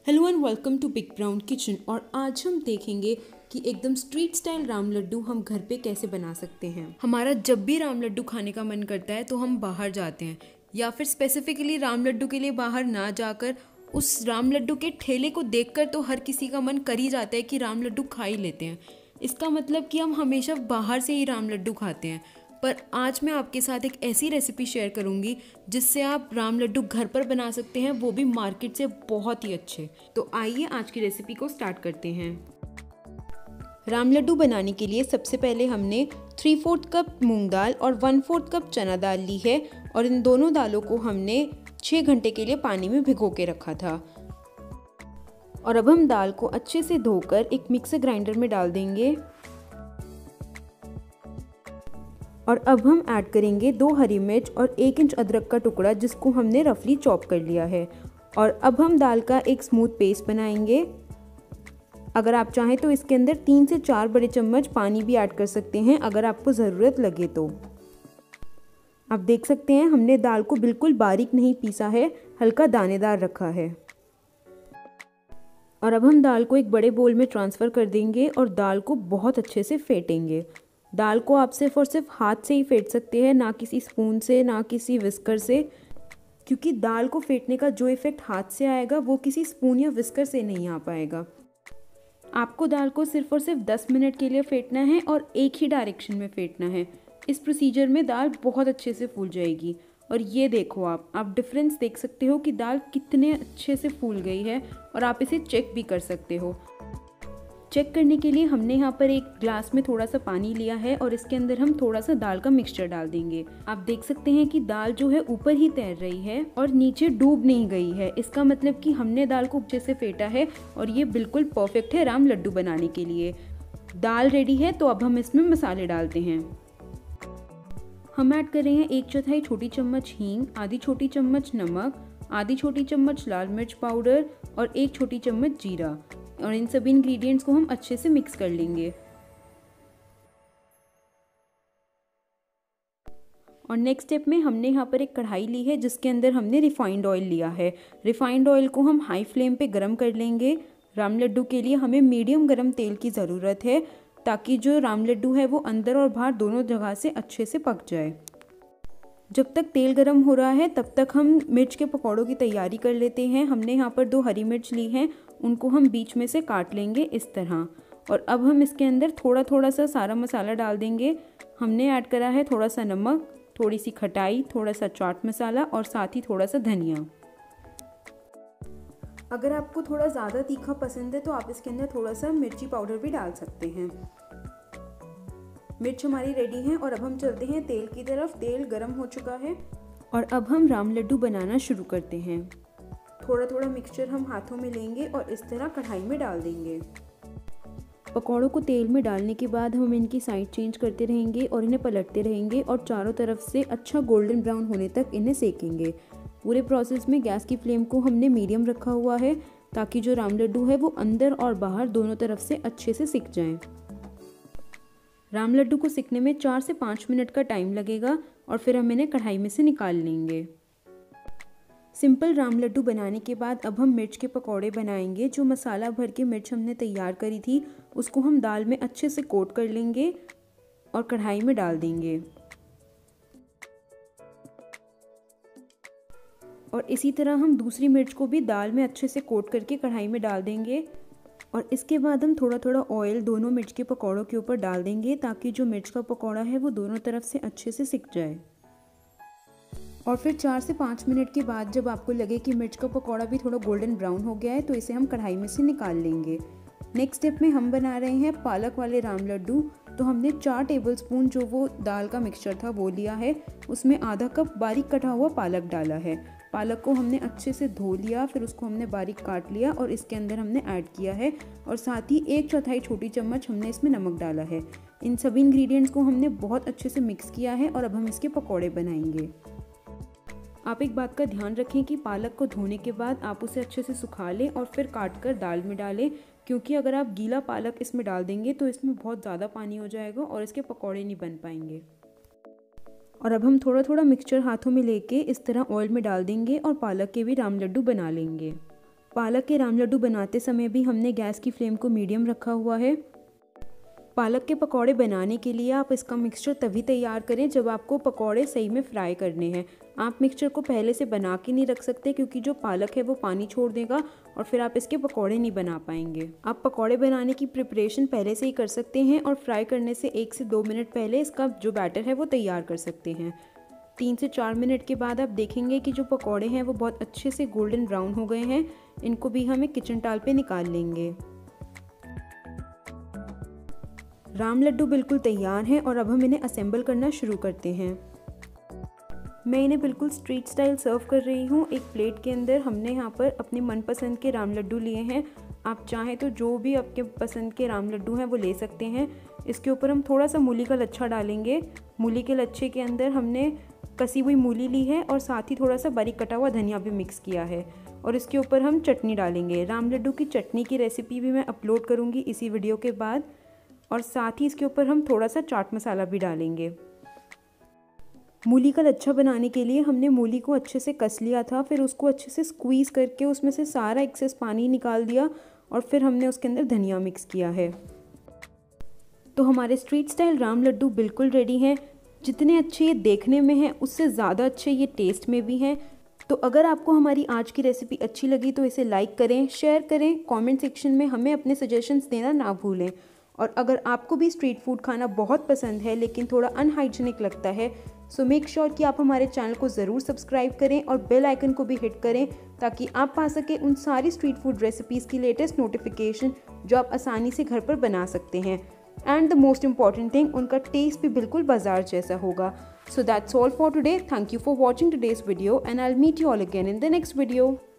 Hello and welcome to big brown kitchen. और आज हम देखेंगे कि एकदम स्ट्रीट स्टाइल राम लड्डू हम घर पे कैसे बना सकते हैं। हमारा जब भी राम लड्डू खाने का मन करता है तो हम बाहर जाते हैं, या फिर स्पेसिफिकली राम लड्डू के लिए बाहर ना जाकर उस राम लड्डू के ठेले को देखकर तो हर किसी का मन कर ही जाता है कि राम लड्डू खा ही लेते हैं। इसका मतलब कि हम हमेशा बाहर से ही राम लड्डू खाते हैं। पर आज मैं आपके साथ एक ऐसी रेसिपी शेयर करूंगी जिससे आप राम लड्डू घर पर बना सकते हैं, वो भी मार्केट से बहुत ही अच्छे। तो आइए आज की रेसिपी को स्टार्ट करते हैं। राम लड्डू बनाने के लिए सबसे पहले हमने 3/4 कप मूंग दाल और 1/4 कप चना दाल ली है, और इन दोनों दालों को हमने 6 घंटे के लिए पानी में भिगो के रखा था। और अब हम दाल को अच्छे से धोकर एक मिक्सर ग्राइंडर में डाल देंगे। और अब हम ऐड करेंगे 2 हरी मिर्च और 1 इंच अदरक का टुकड़ा, जिसको हमने रफली चॉप कर लिया है। और अब हम दाल का एक स्मूथ पेस्ट बनाएंगे। अगर आप चाहें तो इसके अंदर 3 से 4 बड़े चम्मच पानी भी ऐड कर सकते हैं, अगर आपको ज़रूरत लगे तो। आप देख सकते हैं हमने दाल को बिल्कुल बारीक नहीं पीसा है, हल्का दानेदार रखा है। और अब हम दाल को एक बड़े बोल में ट्रांसफ़र कर देंगे और दाल को बहुत अच्छे से फेंटेंगे। दाल को आप सिर्फ और सिर्फ हाथ से ही फेंट सकते हैं, ना किसी स्पून से, ना किसी विस्कर से, क्योंकि दाल को फेंटने का जो इफ़ेक्ट हाथ से आएगा वो किसी स्पून या विस्कर से नहीं आ पाएगा। आपको दाल को सिर्फ और सिर्फ 10 मिनट के लिए फेंटना है और एक ही डायरेक्शन में फेंटना है। इस प्रोसीजर में दाल बहुत अच्छे से फूल जाएगी। और ये देखो, आप डिफरेंस देख सकते हो कि दाल कितने अच्छे से फूल गई है, और आप इसे चेक भी कर सकते हो। चेक करने के लिए हमने यहाँ पर एक ग्लास में थोड़ा सा पानी लिया है और इसके अंदर हम थोड़ा सा दाल का मिक्सचर डाल देंगे। आप देख सकते हैं कि दाल जो है ऊपर ही तैर रही है और नीचे डूब नहीं गई है। इसका मतलब कि हमने दाल को अच्छे से फेंटा है और ये बिल्कुल परफेक्ट है राम लड्डू बनाने के लिए। दाल रेडी है, तो अब हम इसमें मसाले डालते हैं। हम ऐड कर रहे हैं 1/4 छोटी चम्मच हींग, आधी छोटी चम्मच नमक, आधी छोटी चम्मच लाल मिर्च पाउडर और 1 छोटी चम्मच जीरा। और इन सभी इंग्रेडिएंट्स को हम अच्छे से मिक्स कर लेंगे। और नेक्स्ट स्टेप में हमने यहाँ पर एक कढ़ाई ली है जिसके अंदर हमने रिफाइंड ऑयल लिया है। रिफाइंड ऑयल को हम हाई फ्लेम पे गरम कर लेंगे। राम लड्डू के लिए हमें मीडियम गरम तेल की ज़रूरत है, ताकि जो राम लड्डू है वो अंदर और बाहर दोनों जगह से अच्छे से पक जाए। जब तक तेल गरम हो रहा है तब तक हम मिर्च के पकौड़ों की तैयारी कर लेते हैं। हमने यहाँ पर 2 हरी मिर्च ली हैं, उनको हम बीच में से काट लेंगे इस तरह। और अब हम इसके अंदर थोड़ा थोड़ा सा सारा मसाला डाल देंगे। हमने ऐड करा है थोड़ा सा नमक, थोड़ी सी खटाई, थोड़ा सा चाट मसाला और साथ ही थोड़ा सा धनिया। अगर आपको थोड़ा ज़्यादा तीखा पसंद है तो आप इसके अंदर थोड़ा सा मिर्ची पाउडर भी डाल सकते हैं। मिर्च हमारी रेडी है और अब हम चलते हैं तेल की तरफ। तेल गरम हो चुका है और अब हम राम लड्डू बनाना शुरू करते हैं। थोड़ा थोड़ा मिक्सचर हम हाथों में लेंगे और इस तरह कढ़ाई में डाल देंगे। पकौड़ों को तेल में डालने के बाद हम इनकी साइड चेंज करते रहेंगे और इन्हें पलटते रहेंगे और चारों तरफ से अच्छा गोल्डन ब्राउन होने तक इन्हें सेकेंगे। पूरे प्रोसेस में गैस की फ्लेम को हमने मीडियम रखा हुआ है, ताकि जो राम लड्डू है वो अंदर और बाहर दोनों तरफ से अच्छे से सिक जाएं। राम लड्डू को सिकने में 4 से 5 मिनट का टाइम लगेगा और फिर हम इन्हें कढ़ाई में से निकाल लेंगे। सिंपल राम लड्डू बनाने के बाद अब हम मिर्च के पकौड़े बनाएंगे। जो मसाला भर के मिर्च हमने तैयार करी थी उसको हम दाल में अच्छे से कोट कर लेंगे और कढ़ाई में डाल देंगे। और इसी तरह हम दूसरी मिर्च को भी दाल में अच्छे से कोट करके कढ़ाई में डाल देंगे। और इसके बाद हम थोड़ा थोड़ा ऑयल दोनों मिर्च के पकौड़ों के ऊपर डाल देंगे, ताकि जो मिर्च का पकौड़ा है वो दोनों तरफ से अच्छे से सिक जाए। और फिर 4 से 5 मिनट के बाद जब आपको लगे कि मिर्च का पकौड़ा भी थोड़ा गोल्डन ब्राउन हो गया है, तो इसे हम कढ़ाई में से निकाल लेंगे। नेक्स्ट स्टेप में हम बना रहे हैं पालक वाले राम लड्डू। तो हमने 4 टेबलस्पून जो वो दाल का मिक्सचर था वो लिया है, उसमें आधा कप बारीक कटा हुआ पालक डाला है। पालक को हमने अच्छे से धो लिया, फिर उसको हमने बारीक काट लिया और इसके अंदर हमने ऐड किया है। और साथ ही 1/4 छोटी चम्मच हमने इसमें नमक डाला है। इन सभी इंग्रेडिएंट्स को हमने बहुत अच्छे से मिक्स किया है और अब हम इसके पकौड़े बनाएंगे। आप एक बात का ध्यान रखें कि पालक को धोने के बाद आप उसे अच्छे से सुखा लें और फिर काट कर दाल में डालें, क्योंकि अगर आप गीला पालक इसमें डाल देंगे तो इसमें बहुत ज़्यादा पानी हो जाएगा और इसके पकौड़े नहीं बन पाएंगे। और अब हम थोड़ा थोड़ा मिक्सचर हाथों में लेके इस तरह ऑयल में डाल देंगे और पालक के भी राम लड्डू बना लेंगे। पालक के राम लड्डू बनाते समय भी हमने गैस की फ्लेम को मीडियम रखा हुआ है। पालक के पकौड़े बनाने के लिए आप इसका मिक्सचर तभी तैयार करें जब आपको पकौड़े सही में फ्राई करने हैं। आप मिक्सचर को पहले से बना के नहीं रख सकते क्योंकि जो पालक है वो पानी छोड़ देगा और फिर आप इसके पकौड़े नहीं बना पाएंगे। आप पकौड़े बनाने की प्रिपरेशन पहले से ही कर सकते हैं और फ्राई करने से 1 से 2 मिनट पहले इसका जो बैटर है वो तैयार कर सकते हैं। 3 से 4 मिनट के बाद आप देखेंगे कि जो पकौड़े हैं वो बहुत अच्छे से गोल्डन ब्राउन हो गए हैं। इनको भी हम एक किचन टाल पे निकाल लेंगे। राम लड्डू बिल्कुल तैयार हैं और अब हम इन्हें असेंबल करना शुरू करते हैं। मैं इन्हें बिल्कुल स्ट्रीट स्टाइल सर्व कर रही हूँ। एक प्लेट के अंदर हमने यहाँ पर अपने मनपसंद के राम लड्डू लिए हैं। आप चाहें तो जो भी आपके पसंद के राम लड्डू हैं वो ले सकते हैं। इसके ऊपर हम थोड़ा सा मूली का लच्छा डालेंगे। मूली के लच्छे के अंदर हमने कसी हुई मूली ली है और साथ ही थोड़ा सा बारीक कटा हुआ धनिया भी मिक्स किया है और इसके ऊपर हम चटनी डालेंगे। राम लड्डू की चटनी की रेसिपी भी मैं अपलोड करूँगी इसी वीडियो के बाद, और साथ ही इसके ऊपर हम थोड़ा सा चाट मसाला भी डालेंगे। मूली का लच्छा बनाने के लिए हमने मूली को अच्छे से कस लिया था, फिर उसको अच्छे से स्क्वीज़ करके उसमें से सारा एक्सेस पानी निकाल दिया और फिर हमने उसके अंदर धनिया मिक्स किया है। तो हमारे स्ट्रीट स्टाइल राम लड्डू बिल्कुल रेडी हैं। जितने अच्छे ये देखने में हैं उससे ज़्यादा अच्छे ये टेस्ट में भी हैं। तो अगर आपको हमारी आज की रेसिपी अच्छी लगी तो इसे लाइक करें, शेयर करें, कमेंट सेक्शन में हमें अपने सजेशंस देना ना भूलें। और अगर आपको भी स्ट्रीट फूड खाना बहुत पसंद है लेकिन थोड़ा अनहाइजीनिक लगता है, सो मेक श्योर कि आप हमारे चैनल को ज़रूर सब्सक्राइब करें और बेल आइकन को भी हिट करें ताकि आप पा सकें उन सारी स्ट्रीट फूड रेसिपीज़ की लेटेस्ट नोटिफिकेशन जो आप आसानी से घर पर बना सकते हैं। And the most important thing, उनका टेस्ट भी बिल्कुल बाजार जैसा होगा। So that's all for today. Thank you for watching today's video and I will meet you all again in the next video.